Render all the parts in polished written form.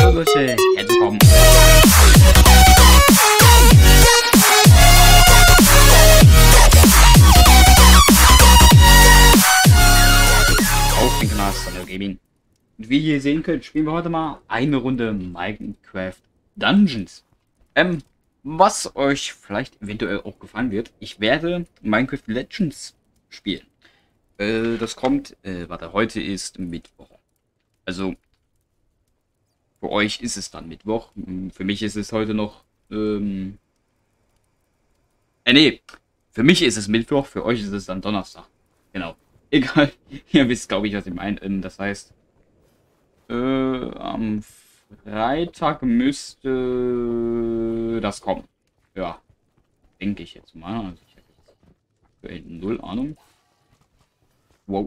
Hallo Leute, herzlich willkommen. Auf den Kanal Thunder Gaming. Und wie ihr sehen könnt, spielen wir heute mal eine Runde Minecraft Dungeons. Was euch vielleicht eventuell auch gefallen wird, ich werde Minecraft Legends spielen. Das kommt, warte, heute ist Mittwoch. Also, für euch ist es dann Mittwoch. Für mich ist es heute noch, nee, für mich ist es Mittwoch, für euch ist es dann Donnerstag. Genau. Egal, ihr wisst, glaube ich, was ich meine. Das heißt, am Freitag müsste das kommen. Ja, denke ich jetzt mal. Also ich habe jetzt aktuell null Ahnung. Wow.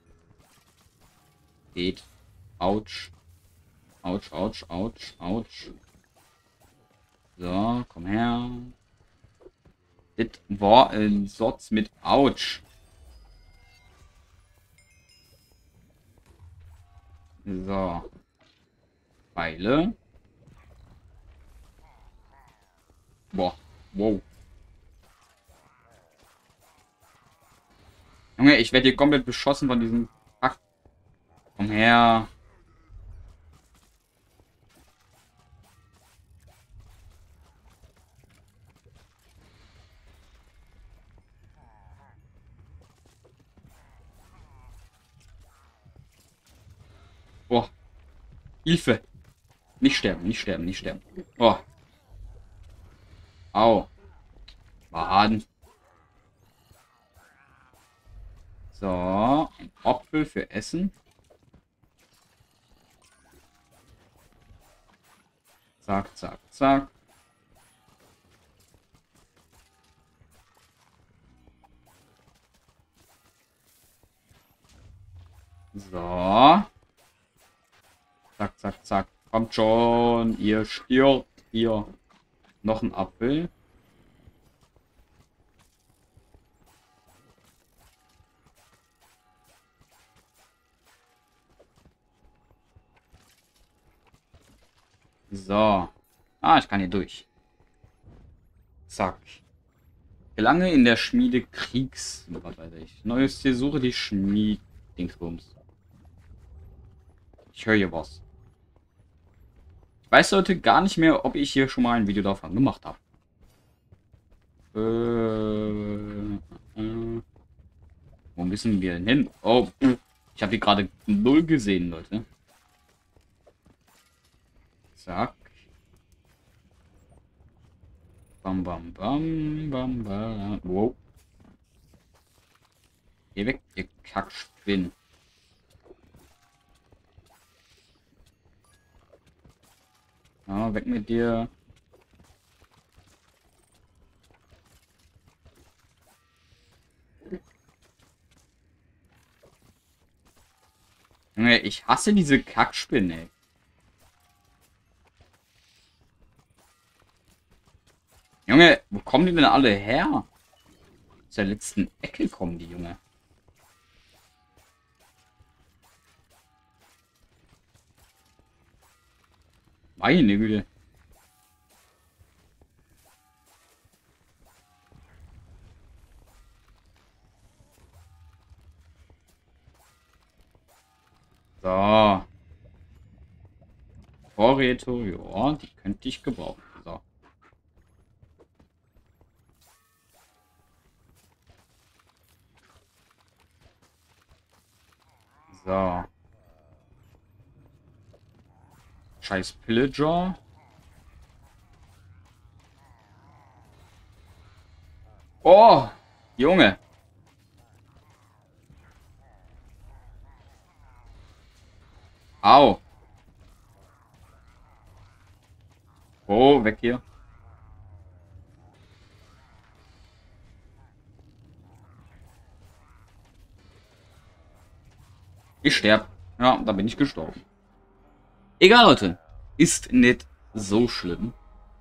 Geht. Autsch. Autsch, Autsch, Autsch, Autsch. So, komm her. Das war ein Satz mit Autsch. So. Pfeile. Boah. Wow. Junge, ich werde hier komplett beschossen von diesem... Ach. Komm her. Boah. Hilfe. Nicht sterben, nicht sterben, nicht sterben. Oh. Au. Baden. So. Ein Apfel für Essen. Zack, zack, zack. So. Zack, zack, zack. Kommt schon. Ihr stirbt. Hier. Noch ein Apfel. So. Ah, ich kann hier durch. Zack. Gelange in der Schmiede Kriegs... Was weiß ich. Neues Ziel, suche die Schmied-Dingsbums. Ich höre hier was. Ich weiß heute gar nicht mehr, ob ich hier schon mal ein Video davon gemacht habe. Wo müssen wir denn hin? Oh, ich habe hier gerade 0 gesehen, Leute. Zack. Bam, bam, bam, bam, bam. Wow. Geh weg, ihr Kackspinn. Ja, weg mit dir. Junge, ich hasse diese Kackspinne, ey. Junge, wo kommen die denn alle her? Aus der letzten Ecke kommen die, Junge. Meine Güte. So. Vorräte, ja, die könnte ich gebrauchen. So. So. Scheiß Pillager. Oh, Junge. Au. Oh, weg hier. Ich sterb. Ja, da bin ich gestorben. Egal, Leute. Ist nicht so schlimm.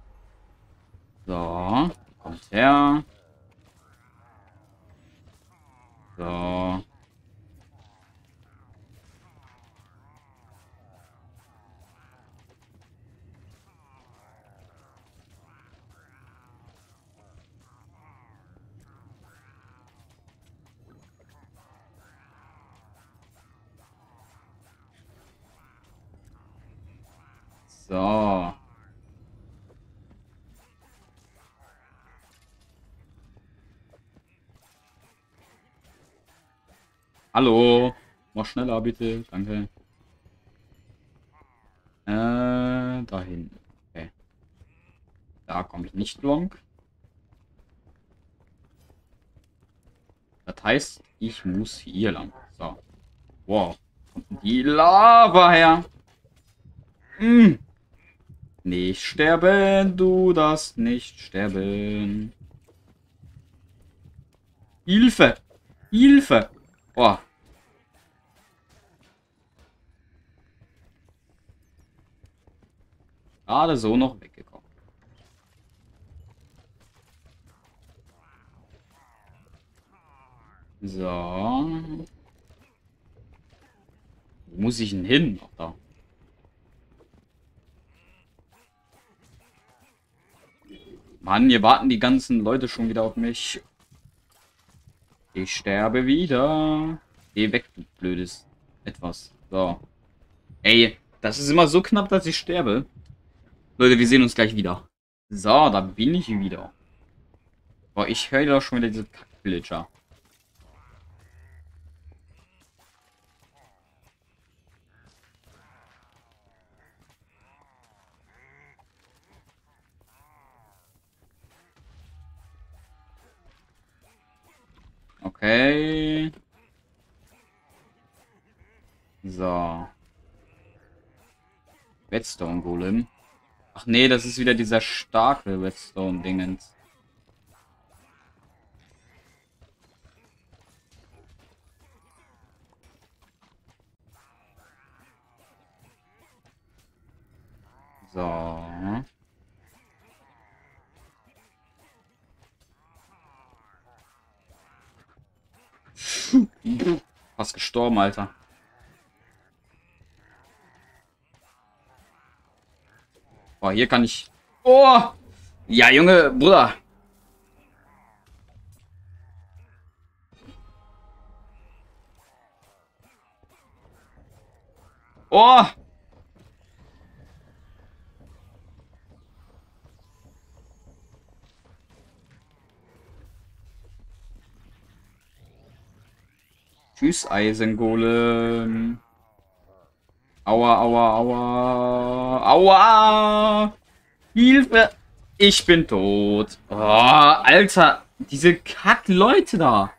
So. Kommt her. So. So. Hallo. Mach schneller, bitte. Danke. Dahin. Okay. Da komme ich nicht lang. Das heißt, ich muss hier lang. So. Wow. Kommt die Lava her. Hm. Nicht sterben, du darfst nicht sterben. Hilfe! Hilfe! Oh. Gerade so noch weggekommen. So. Wo muss ich denn hin? Ach, da. Mann, hier warten die ganzen Leute schon wieder auf mich. Ich sterbe wieder. Geh weg, du blödes Etwas. So. Ey, das ist immer so knapp, dass ich sterbe. Leute, wir sehen uns gleich wieder. So, da bin ich wieder. Boah, ich höre doch schon wieder diese Kack-Villager. Okay. So. Redstone Golem. Ach nee, das ist wieder dieser starke Redstone-Dingens. So. Fast gestorben, Alter. Boah, hier kann ich... Oh! Ja, Junge, Bruder. Oh! Tschüss, Eisengolem. Aua, aua, aua. Aua! Hilfe! Ich bin tot. Oh, Alter. Diese Kack-Leute da.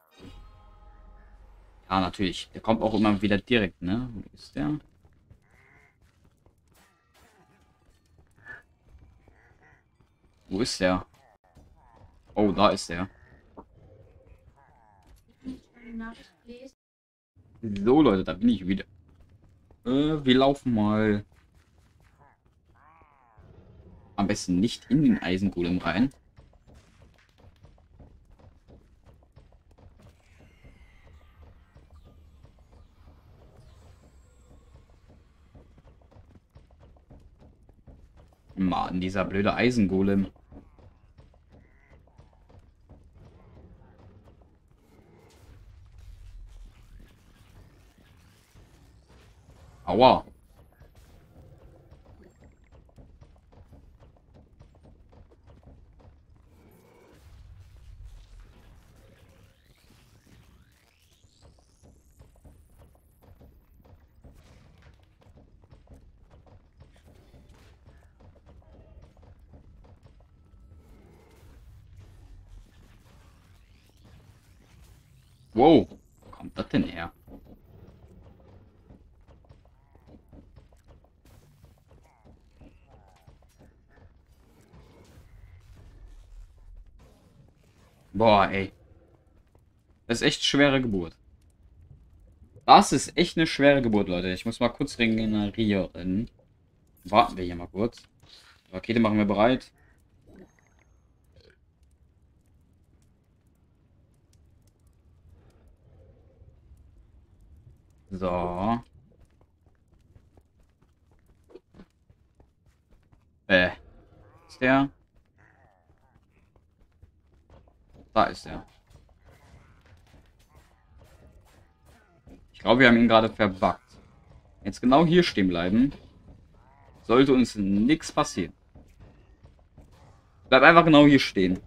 Ja, natürlich. Der kommt auch immer wieder direkt, ne? Wo ist der? Wo ist der? Oh, da ist der. So, Leute, da bin ich wieder. Wir laufen mal am besten nicht in den Eisengolem rein. Mann, dieser blöde Eisengolem. Aua. Wow. Wo kommt das denn her? Boah, ey. Das ist echt schwere Geburt. Das ist echt eine schwere Geburt, Leute. Ich muss mal kurz regenerieren. Warten wir hier mal kurz. Rakete machen wir bereit. So. Ist der? Da ist er. Ich glaube, wir haben ihn gerade verbuggt. Jetzt genau hier stehen bleiben. sollte uns nichts passieren. Bleib einfach genau hier stehen.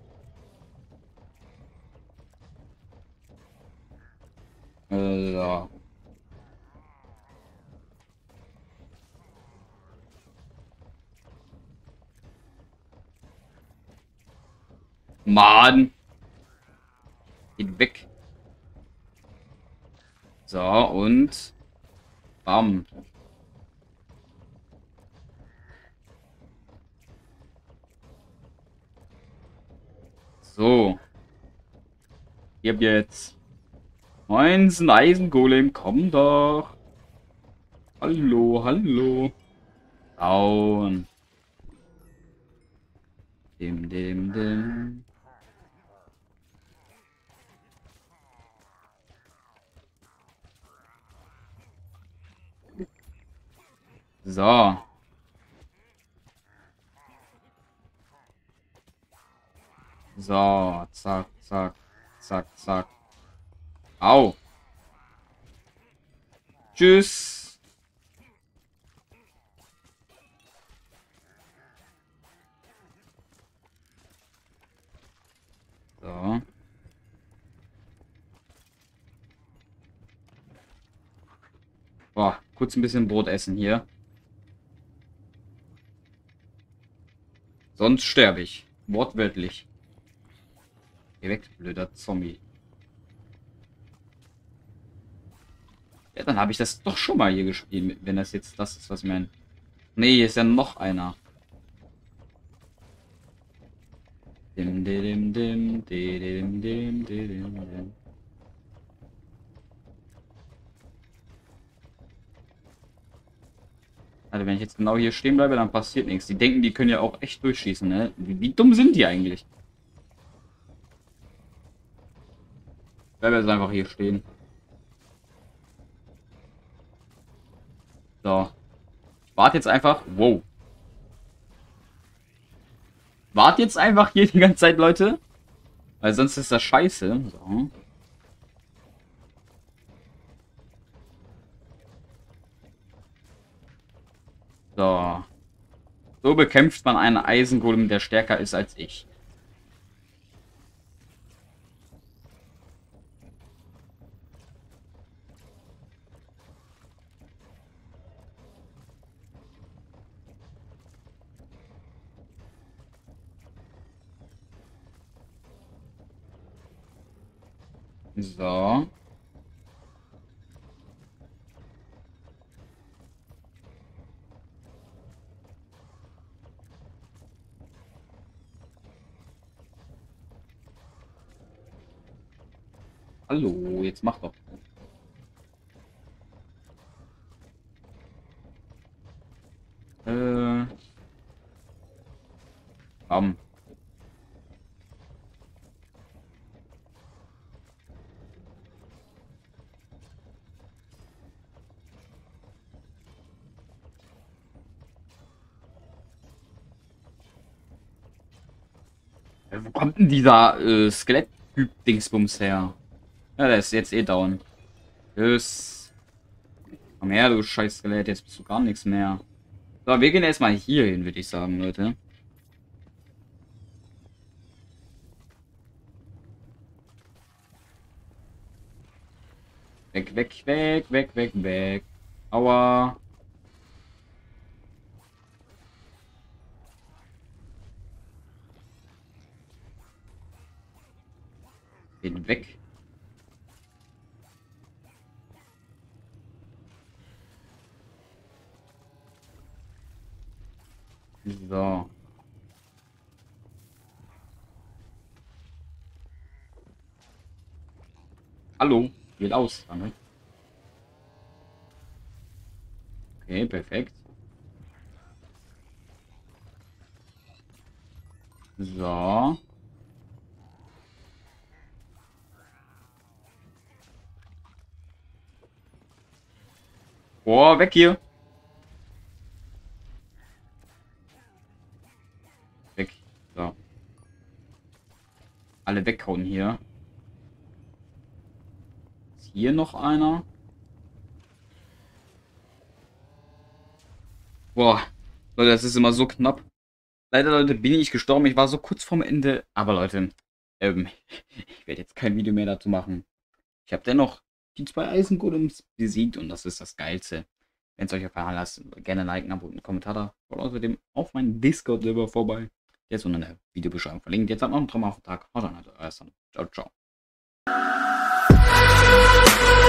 So. Mann. Geht weg. So, und... Bam. So. Ich hab jetzt... Moinsen, Eisengolem, komm doch. Hallo, hallo. Down. Dim. So. So, zack, zack, zack, zack. Au. Tschüss. So. Boah, kurz ein bisschen Brot essen hier. Sonst sterbe ich. Wortwörtlich. Geh weg, blöder Zombie. Ja, dann habe ich das doch schon mal hier gespielt, wenn das jetzt das ist, was ich meine. Nee, hier ist ja noch einer. Dim. Also wenn ich jetzt genau hier stehen bleibe, dann passiert nichts. Die denken, die können ja auch echt durchschießen, ne? Wie dumm sind die eigentlich? Ich bleibe jetzt einfach hier stehen. So. Ich warte jetzt einfach. Wow. Warte jetzt einfach hier die ganze Zeit, Leute. Weil sonst ist das scheiße. So. So. So bekämpft man einen Eisengolem, der stärker ist als ich. So. Hallo, jetzt mach doch. Äh. Bam. Wo kommt denn dieser Skelett-Typ-Dingsbums her? Ja, der ist jetzt eh down. Tschüss. Komm her, du scheiß Skelett, jetzt bist du gar nichts mehr. So, wir gehen erstmal hier hin, würde ich sagen, Leute. Weg. Aua. Geht weg. So. Hallo. Wähl aus. Danke. Okay, perfekt. So. Boah, weg hier. Weg. So. Alle weghauen hier. Ist hier noch einer? Boah. Leute, das ist immer so knapp. Leider, Leute, bin ich gestorben. Ich war so kurz vorm Ende. Aber Leute, ich werde jetzt kein Video mehr dazu machen. Ich habe dennoch die 2 Eisengolems besiegt und das ist das Geilste. Wenn es euch gefallen hat, lasst gerne liken, Abo und einen Kommentar da. Schaut außerdem auf meinen Discord-Server vorbei. Der ist unten in der Videobeschreibung verlinkt. Jetzt habt noch einen traumhaften Tag. Haut rein, also, ciao, ciao.